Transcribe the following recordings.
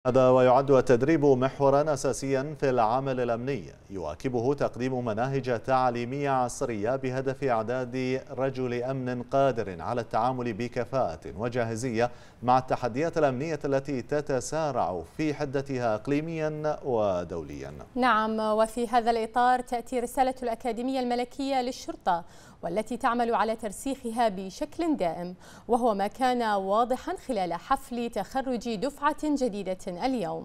هذا ويعد التدريب محورا أساسيا في العمل الأمني، يواكبه تقديم مناهج تعليمية عصرية بهدف إعداد رجل أمن قادر على التعامل بكفاءة وجاهزية مع التحديات الأمنية التي تتسارع في حدتها إقليميا ودوليا. نعم، وفي هذا الإطار تأتي رسالة الأكاديمية الملكية للشرطة والتي تعمل على ترسيخها بشكل دائم، وهو ما كان واضحا خلال حفل تخرج دفعة جديدة اليوم.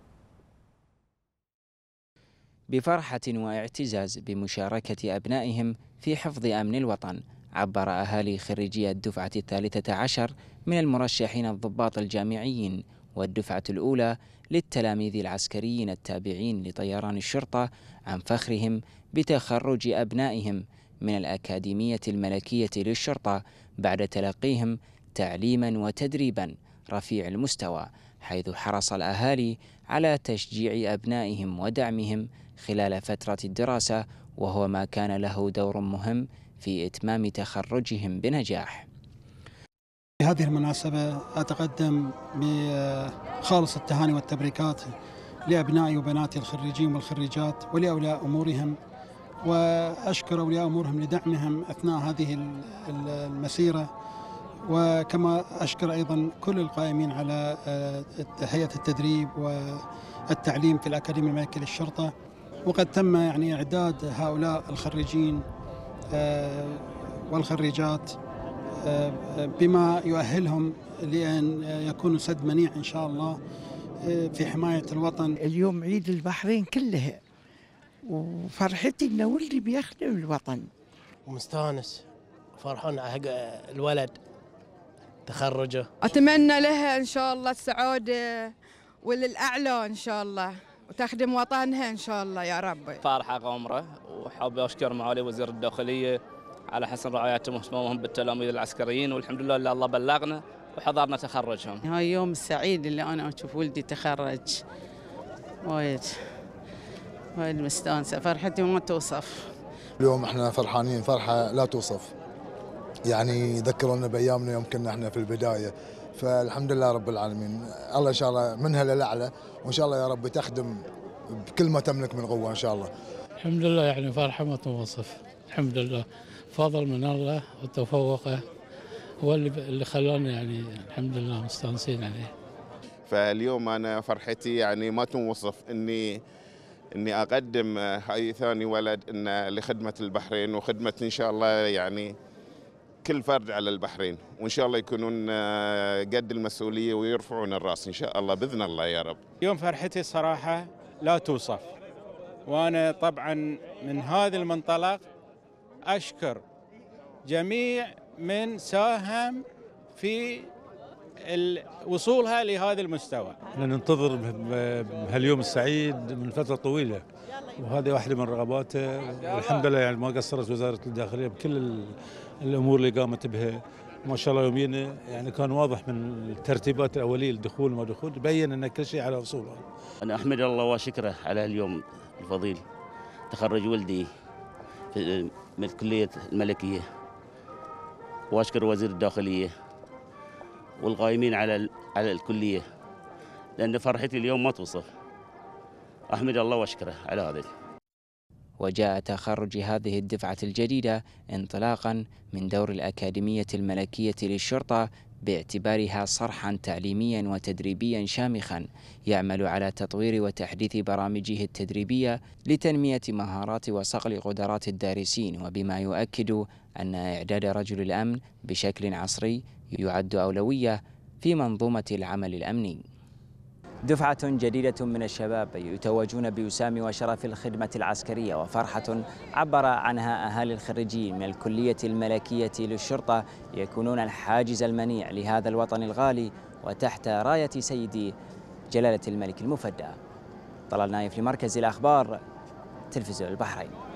بفرحة واعتزاز بمشاركة أبنائهم في حفظ أمن الوطن، عبر أهالي خريجي الدفعة 13 من المرشحين الضباط الجامعيين والدفعة الأولى للتلاميذ العسكريين التابعين لطيران الشرطة عن فخرهم بتخرج أبنائهم من الأكاديمية الملكية للشرطة بعد تلقيهم تعليما وتدريبا رفيع المستوى، حيث حرص الأهالي على تشجيع أبنائهم ودعمهم خلال فترة الدراسة، وهو ما كان له دور مهم في إتمام تخرجهم بنجاح. في هذه المناسبة أتقدم بخالص التهاني والتبريكات لأبنائي وبناتي الخريجين والخريجات ولأولياء أمورهم، وأشكر أولياء أمورهم لدعمهم أثناء هذه المسيرة، وكما أشكر أيضا كل القائمين على هيئة التدريب والتعليم في الأكاديمية الملكية للشرطة. وقد تم إعداد هؤلاء الخريجين والخريجات بما يؤهلهم لأن يكونوا سد منيع إن شاء الله في حماية الوطن. اليوم عيد البحرين كلها، وفرحتي إن ولدي بيخدم الوطن، ومستانس فرحان على الولد تخرجه. أتمنى لها إن شاء الله السعادة وللأعلى إن شاء الله، وتخدم وطنها إن شاء الله يا رب. فرحة غامرة، وحاب أشكر معالي وزير الداخلية على حسن رعايتهم واهتمامهم بالتلاميذ العسكريين، والحمد لله اللي الله بلغنا وحضرنا تخرجهم. هاي يوم السعيد اللي أنا أشوف ولدي تخرج، وايد مستانسة، فرحتي ما توصف. اليوم احنا فرحانين فرحة لا توصف، يعني ذكرونا بأيامنا يوم كنا احنا في البداية، فالحمد لله رب العالمين. الله إن شاء الله منها للأعلى، وإن شاء الله يا رب تخدم بكل ما تملك من قوة إن شاء الله. الحمد لله، يعني فرحة ما توصف، الحمد لله، فضل من الله وتفوقه هو اللي خلانا يعني الحمد لله مستانسين عليه. فاليوم أنا فرحتي يعني ما توصف إني أقدم هاي ثاني ولد لخدمة البحرين، وخدمة إن شاء الله يعني كل فرد على البحرين، وإن شاء الله يكونون قد المسؤولية ويرفعون الرأس إن شاء الله بإذن الله يا رب. يوم فرحتي صراحة لا توصف، وأنا طبعا من هذا المنطلق أشكر جميع من ساهم في وصولها لهذا المستوى. ننتظر هاليوم السعيد من فترة طويلة، وهذه واحدة من رغباته، والحمد لله يعني ما قصرت وزارة الداخلية بكل الأمور اللي قامت بها ما شاء الله. يومينا يعني كان واضح من الترتيبات الأولية الدخول وما دخول، بين أن كل شيء على أصوله. أنا أحمد الله وشكره على اليوم الفضيل، تخرج ولدي من الكلية الملكية، وأشكر وزير الداخلية والقائمين على الكلية، لأن فرحتي اليوم ما توصف. أحمد الله وأشكره على هذا. وجاء تخرج هذه الدفعة الجديدة انطلاقا من دور الأكاديمية الملكية للشرطة باعتبارها صرحا تعليميا وتدريبيا شامخا يعمل على تطوير وتحديث برامجه التدريبية لتنمية مهارات وصقل قدرات الدارسين، وبما يؤكد أن إعداد رجل الأمن بشكل عصري يعد أولوية في منظومة العمل الأمني. دفعة جديدة من الشباب يتوجون بوسام وشرف الخدمة العسكرية، وفرحة عبر عنها أهالي الخريجين من الكلية الملكية للشرطة يكونون الحاجز المنيع لهذا الوطن الغالي وتحت راية سيدي جلالة الملك المفدى. طلال نايف لمركز الأخبار، تلفزيون البحرين.